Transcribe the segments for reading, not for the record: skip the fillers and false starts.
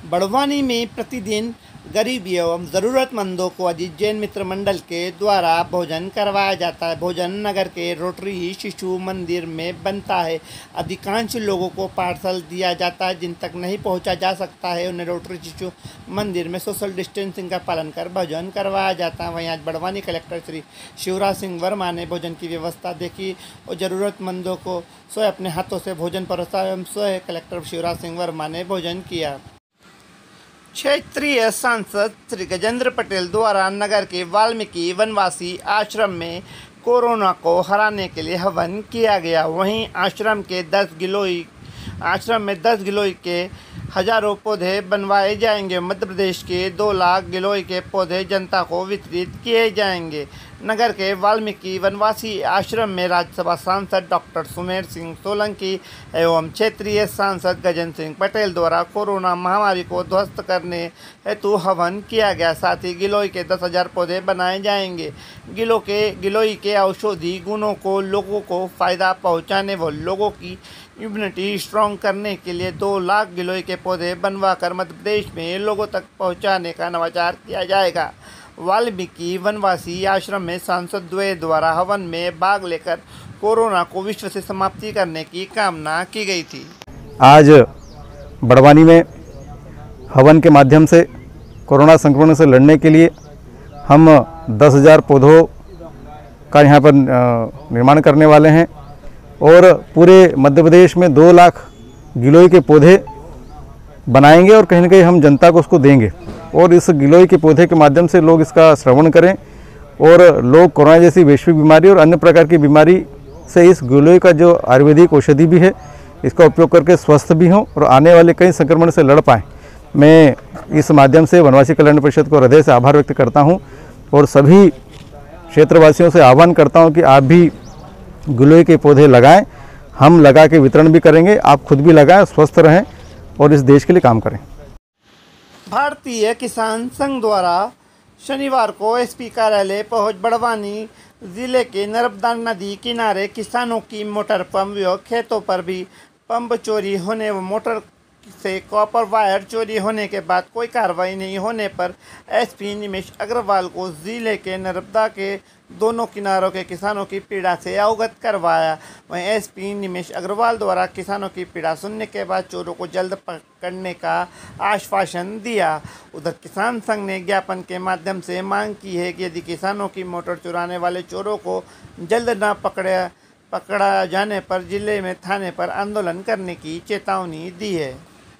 बड़वानी में प्रतिदिन गरीब एवं ज़रूरतमंदों को अजीत जैन मित्र मंडल के द्वारा भोजन करवाया जाता है। भोजन नगर के रोटरी शिशु मंदिर में बनता है। अधिकांश लोगों को पार्सल दिया जाता है। जिन तक नहीं पहुंचा जा सकता है उन्हें रोटरी शिशु मंदिर में सोशल डिस्टेंसिंग का पालन कर भोजन करवाया जाता है। वहीं आज बड़वानी कलेक्टर श्री शिवराज सिंह वर्मा ने भोजन की व्यवस्था देखी और ज़रूरतमंदों को स्वयं अपने हाथों से भोजन परोसा एवं स्वयं कलेक्टर शिवराज सिंह वर्मा ने भोजन किया। क्षेत्रीय सांसद श्री गजेंद्र पटेल द्वारा नगर के वाल्मीकि वनवासी आश्रम में कोरोना को हराने के लिए हवन किया गया। वहीं आश्रम में 10 गिलोय के हजारों पौधे बनवाए जाएंगे। मध्य प्रदेश के 2 लाख गिलोय के पौधे जनता को वितरित किए जाएंगे। नगर के वाल्मीकि वनवासी आश्रम में राज्यसभा सांसद डॉक्टर सुमेर सिंह सोलंकी एवं क्षेत्रीय सांसद गजेंद्र सिंह पटेल द्वारा कोरोना महामारी को ध्वस्त करने हेतु हवन किया गया। साथ ही गिलोय के 10,000 पौधे बनाए जाएंगे। गिलोय के औषधि गुणों को लोगों को फायदा पहुंचाने व लोगों की इम्यूनिटी स्ट्रॉन्ग करने के लिए 2 लाख गिलोय के पौधे बनवाकर मध्य प्रदेश में लोगों तक पहुंचाने का नवाचार किया जाएगा। वाल्मीकि वनवासी आश्रम में सांसद द्वय द्वारा हवन में भाग लेकर कोरोना को विश्व से समाप्ति करने की कामना की गई थी। आज बड़वानी में हवन के माध्यम से कोरोना संक्रमण से लड़ने के लिए हम 10,000 पौधों का यहाँ पर निर्माण करने वाले हैं और पूरे मध्य प्रदेश में 2 लाख गिलोय के पौधे बनाएंगे और कहीं ना कहीं हम जनता को उसको देंगे और इस गिलोय के पौधे के माध्यम से लोग इसका श्रवण करें और लोग कोरोना जैसी वैश्विक बीमारी और अन्य प्रकार की बीमारी से इस गिलोय का जो आयुर्वेदिक औषधि भी है इसका उपयोग करके स्वस्थ भी हों और आने वाले कई संक्रमण से लड़ पाएँ। मैं इस माध्यम से वनवासी कल्याण परिषद को हृदय से आभार व्यक्त करता हूँ और सभी क्षेत्रवासियों से आह्वान करता हूँ कि आप भी गिलोय के पौधे लगाएं। हम लगा के वितरण भी करेंगे, आप खुद भी लगाएं, स्वस्थ रहें और इस देश के लिए काम करें। भारतीय किसान संघ द्वारा शनिवार को एसपी कार्यालय पहुंच बड़वानी जिले के नर्मदा नदी किनारे किसानों की मोटर पंप व खेतों पर भी पंप चोरी होने व मोटर से कॉपर वायर चोरी होने के बाद कोई कार्रवाई नहीं होने पर एसपी निमेश अग्रवाल को जिले के नर्मदा के दोनों किनारों के किसानों की पीड़ा से अवगत करवाया। वहीं एसपी निमेश अग्रवाल द्वारा किसानों की पीड़ा सुनने के बाद चोरों को जल्द पकड़ने का आश्वासन दिया। उधर किसान संघ ने ज्ञापन के माध्यम से मांग की है कि यदि किसानों की मोटर चुराने वाले चोरों को जल्द न पकड़ा जाने पर जिले में थाने पर आंदोलन करने की चेतावनी दी है।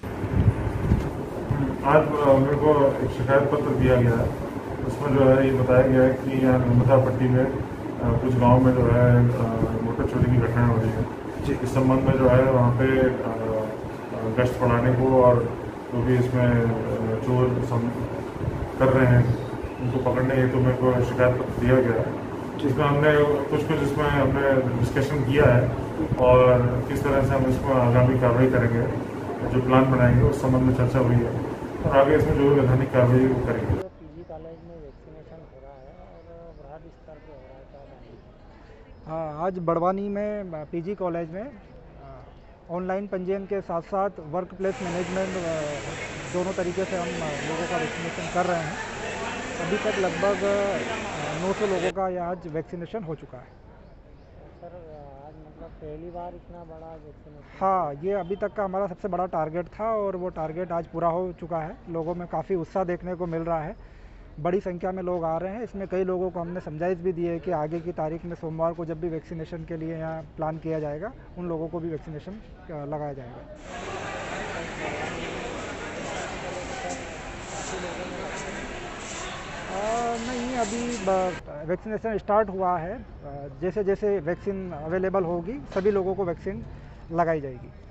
आज मेरे को एक शिकायत पत्र दिया गया है। उसमें जो है ये बताया गया है कि यहाँ नर्मदा पट्टी में कुछ गांव में जो है मोटर चोरी की घटनाएं हो रही है। इस संबंध में जो है वहाँ पे गश्त बढ़ाने को और जो भी इसमें चोर कर रहे हैं उनको पकड़ने हेतु मेरे को शिकायत पत्र दिया गया है। इसमें हमने कुछ इसमें हमने डिस्कशन किया है और किस तरह से हम इसमें आगामी कार्रवाई करेंगे, जो प्लान बनाएंगे उस संबंध में चर्चा हुई है और आगे इसमें जो भी वैधानिक कार्रवाई वो करेंगे। पीजी कॉलेज में वैक्सीनेशन हो रहा है और बृहद स्तर पे हो रहा है। हाँ, आज बड़वानी में पीजी कॉलेज में ऑनलाइन पंजीयन के साथ साथ वर्क प्लेस मैनेजमेंट दोनों तरीके से हम लोगों का वैक्सीनेशन कर रहे हैं। अभी तक लगभग 900 लोगों का यह आज वैक्सीनेशन हो चुका है। सर आज मतलब पहली बार इतना बड़ा वैक्सीनेशन? हाँ, ये अभी तक का हमारा सबसे बड़ा टारगेट था और वो टारगेट आज पूरा हो चुका है। लोगों में काफ़ी उत्साह देखने को मिल रहा है, बड़ी संख्या में लोग आ रहे हैं। इसमें कई लोगों को हमने समझाइश भी दी है कि आगे की तारीख में सोमवार को जब भी वैक्सीनेशन के लिए यहाँ प्लान किया जाएगा उन लोगों को भी वैक्सीनेशन लगाया जाएगा। नहीं, अभी वैक्सीनेशन स्टार्ट हुआ है। जैसे जैसे वैक्सीन अवेलेबल होगी सभी लोगों को वैक्सीन लगाई जाएगी।